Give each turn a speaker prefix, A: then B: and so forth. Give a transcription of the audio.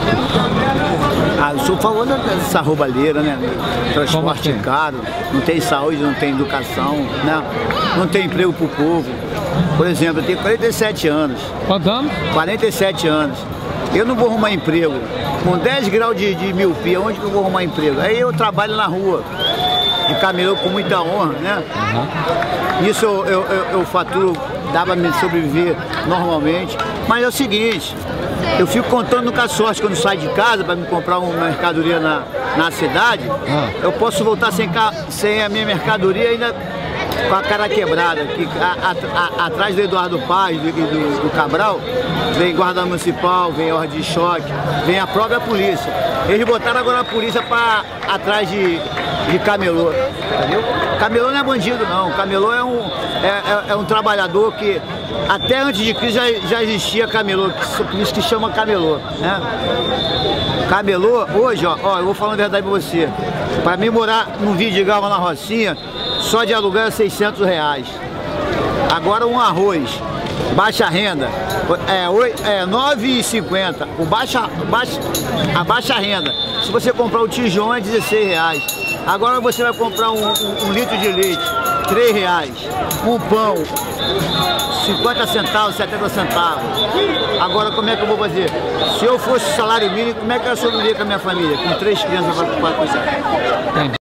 A: Ah, eu sou a favor dessa roubalheira, né? Transporte caro, não tem saúde, não tem educação, né? Não tem emprego pro povo. Por exemplo, eu tenho 47 anos.
B: Quantos anos?
A: 47 anos. Eu não vou arrumar emprego. Com 10 graus de miopia, onde que eu vou arrumar emprego? Aí eu trabalho na rua, de camelô com muita honra, né? Isso eu faturo, dá pra me sobreviver normalmente. Mas é o seguinte, eu fico contando com a sorte quando saio de casa para me comprar uma mercadoria na cidade. Eu posso voltar sem a minha mercadoria ainda com a cara quebrada. Que atrás do Eduardo Paz e do Cabral, vem guarda municipal, vem ordem de choque, vem a própria polícia. Eles botaram agora a polícia atrás de camelô, entendeu? Camelô não é bandido não, camelô é um trabalhador que até antes de crise já existia camelô, por isso que chama camelô, né? Camelô, hoje, ó, eu vou falar a verdade pra você, para mim morar num Vidigal na Rocinha, só de aluguel é R$600. Agora um arroz, baixa renda, é 9,50, a baixa renda, se você comprar o tijão é R$16. Agora você vai comprar um litro de leite, R$3. Um pão, 50 centavos, 70 centavos. Agora como é que eu vou fazer? Se eu fosse salário mínimo, como é que eu ia sobreviver com a minha família? Com 3 crianças para cuidar.